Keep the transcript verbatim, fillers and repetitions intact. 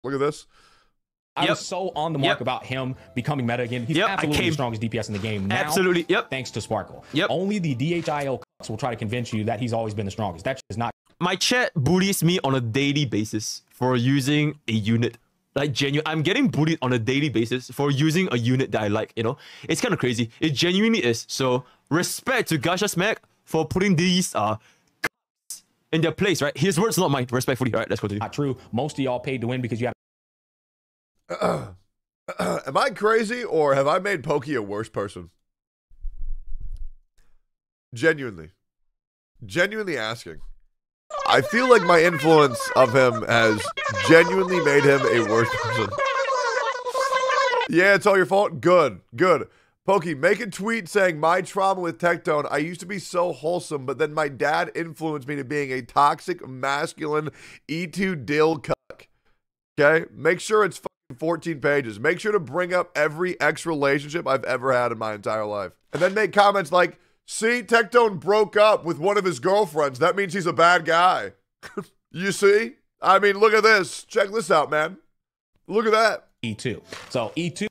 Look at this. I Yep. was so on the mark Yep. about him becoming meta again. He's Yep, I absolutely came- the strongest D P S in the game now. Absolutely, yep. Thanks to Sparkle. Yep. Only the D H I L cucks will try to convince you that he's always been the strongest. That is not. My chat bullies me on a daily basis for using a unit. Like, genuine, I'm getting bullied on a daily basis for using a unit that I like, you know? It's kind of crazy. It genuinely is. So, respect to Gacha Smack for putting these uh cucks in their place, right? His words, not mine, respectfully. All right, let's continue. Not true. Most of y'all paid to win because you have Am I crazy or have I made Pokey a worse person? Genuinely. Genuinely asking. I feel like my influence of him has genuinely made him a worse person. Yeah, it's all your fault? Good, good. Pokey, make a tweet saying, my trauma with Tectone, I used to be so wholesome, but then my dad influenced me to being a toxic, masculine, E two dill cuck. Okay? Make sure it's fucking fourteen pages. Make sure to bring up every ex relationship I've ever had in my entire life. And then make comments like, see, Tectone broke up with one of his girlfriends. That means he's a bad guy. You see? I mean, look at this. Check this out, man. Look at that. E two. So E two